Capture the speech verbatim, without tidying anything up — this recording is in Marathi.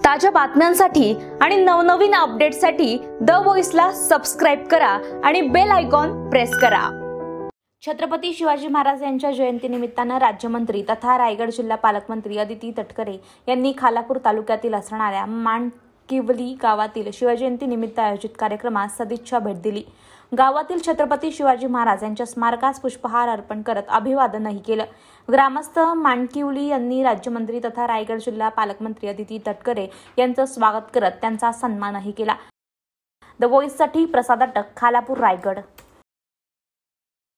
ताज्या बातम्यांसाठी आणि नवनवीन अपडेट्ससाठी द व्हॉइसला सबस्क्राइब करा आणि बेल आयकॉन प्रेस करा। छत्रपती शिवाजी महाराज यांच्या जयंतीनिमित्तानं राज्यमंत्री तथा रायगड जिल्हा पालकमंत्री अदिती तटकरे यांनी खालापूर तालुक्यातील असणाऱ्या माणकिवली गावातील शिवजयंती निमित्त आयोजित कार्यक्रमात सदिच्छा भेट दिली। गावातील छत्रपती शिवाजी महाराज यांच्या स्मारकास पुष्पहार अर्पण करत अभिवादनही केलं। ग्रामस्थ माणकिवली यांनी राज्यमंत्री तथा रायगड जिल्हा पालकमंत्री अदिती तटकरे यांचं स्वागत करत त्यांचा सन्मानही केला। द व्हॉइससाठी प्रसाद अटक, खालापूर, रायगड।